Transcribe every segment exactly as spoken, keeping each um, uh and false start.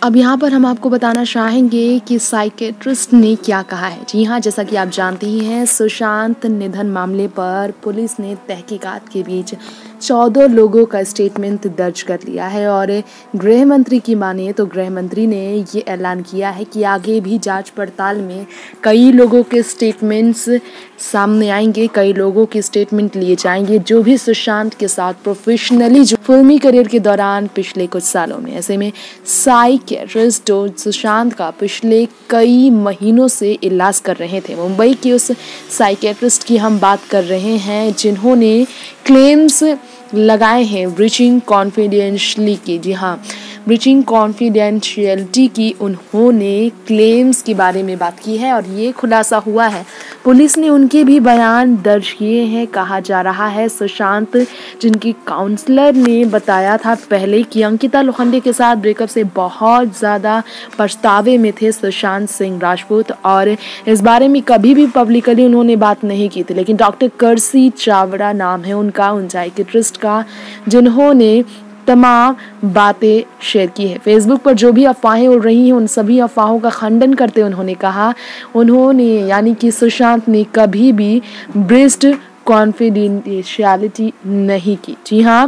अब यहाँ पर हम आपको बताना चाहेंगे कि साइकेट्रिस्ट ने क्या कहा है। जी हाँ, जैसा कि आप जानते ही हैं, सुशांत निधन मामले पर पुलिस ने तहकीकात के बीच चौदह लोगों का स्टेटमेंट दर्ज कर लिया है और गृह मंत्री की माने तो गृह मंत्री ने ये ऐलान किया है कि आगे भी जांच पड़ताल में कई लोगों के स्टेटमेंट्स सामने आएंगे, कई लोगों के स्टेटमेंट लिए जाएंगे जो भी सुशांत के साथ प्रोफेशनली जो फिल्मी करियर के दौरान पिछले कुछ सालों में। ऐसे में साइकियाट्रिस्ट जो सुशांत का पिछले कई महीनों से इलाज कर रहे थे, मुंबई के उस साइकियाट्रिस्ट की हम बात कर रहे हैं जिन्होंने क्लेम्स लगाए हैं ब्रीचिंग कॉन्फिडेंशियली की। जी हाँ, ब्रीचिंग कॉन्फिडेंशियलिटी की उन्होंने क्लेम्स के बारे में बात की है और ये खुलासा हुआ है। पुलिस ने उनके भी बयान दर्ज किए हैं। कहा जा रहा है सुशांत, जिनकी काउंसलर ने बताया था पहले कि अंकिता लोखंडे के साथ ब्रेकअप से बहुत ज़्यादा पछतावे में थे सुशांत सिंह राजपूत और इस बारे में कभी भी पब्लिकली उन्होंने बात नहीं की थी। लेकिन डॉक्टर कर्सी चावड़ा नाम है उनका, उन साइकियाट्रिस्ट का, जिन्होंने तमाम बातें शेयर की है। फेसबुक पर जो भी अफवाहें उड़ रही हैं उन सभी अफवाहों का खंडन करते उन्होंने कहा, उन्होंने यानी कि सुशांत ने कभी भी ब्रीच्ड कॉन्फिडेंशियलिटी नहीं की। जी हाँ,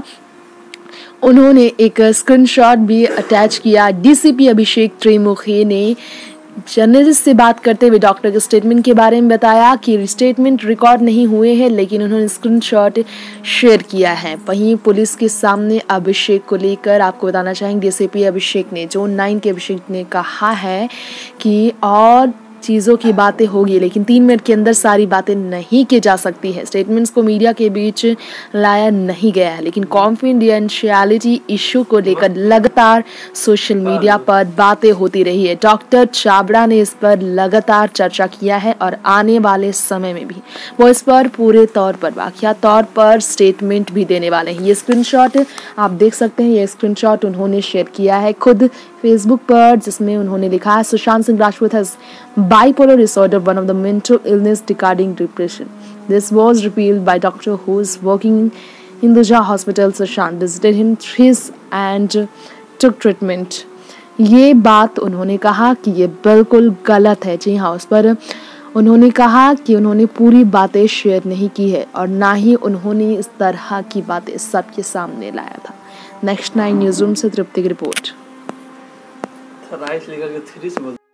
उन्होंने एक स्क्रीनशॉट भी अटैच किया। डीसीपी अभिषेक त्रिमुखी ने जर्नलिस्ट से बात करते हुए डॉक्टर के स्टेटमेंट के बारे में बताया कि स्टेटमेंट रिकॉर्ड नहीं हुए हैं लेकिन उन्होंने स्क्रीनशॉट शेयर किया है। वहीं पुलिस के सामने अभिषेक को लेकर आपको बताना चाहेंगे, डीसीपी अभिषेक ने, जोन नाइन के अभिषेक ने कहा है कि और चीज़ों की बातें होगी लेकिन तीन मिनट के अंदर सारी बातें नहीं की जा सकती है। स्टेटमेंट्स को मीडिया के बीच लाया नहीं गया है लेकिन कॉन्फिडेंशियलिटी इशू को लेकर लगातार सोशल मीडिया पर बातें होती रही है। डॉक्टर चावड़ा ने इस पर लगातार चर्चा किया है और आने वाले समय में भी वो इस पर पूरे तौर पर वाक़िया तौर पर स्टेटमेंट भी देने वाले हैं। ये स्क्रीनशॉट आप देख सकते हैं, ये स्क्रीनशॉट उन्होंने शेयर किया है खुद फेसबुक पर, जिसमें उन्होंने लिखा है Sushant Singh Rajput has bipolar disorder, one of the mental illness regarding depression. This was revealed by doctor who is working in Hinduja Hospital. Sushant visited him his and took treatment. ये बात उन्होंने कहा कि ये बिल्कुल गलत है। जी हाँ, उस पर उन्होंने कहा कि उन्होंने पूरी बातें शेयर नहीं की है और ना ही उन्होंने इस तरह की बातें सबके सामने लाया था। नेक्स्ट नाइन न्यूज़ रूम से तृप्ति की रिपोर्ट।